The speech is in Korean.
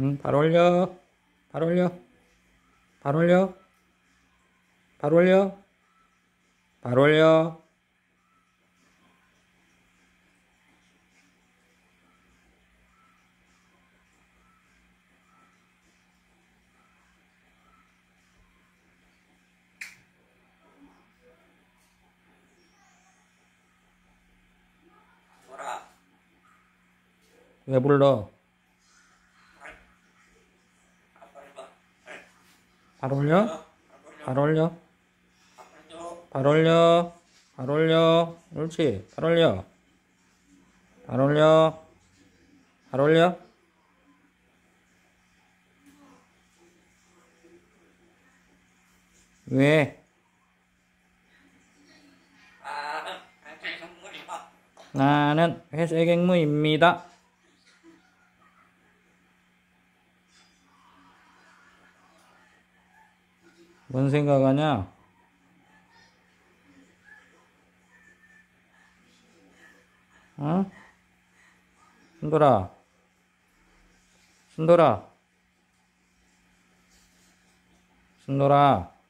발 올려. 발 올려. 발 올려. 발 올려. 발 올려. 돌아. 왜 불러? 발 올려. 발 올려. 발 올려. 발 올려. 옳지. 발 올려. 발 올려. 발 올려. 왜? 나는 회색 앵무입니다. 뭔 생각하냐? 어? 순돌아. 순돌아. 순돌아.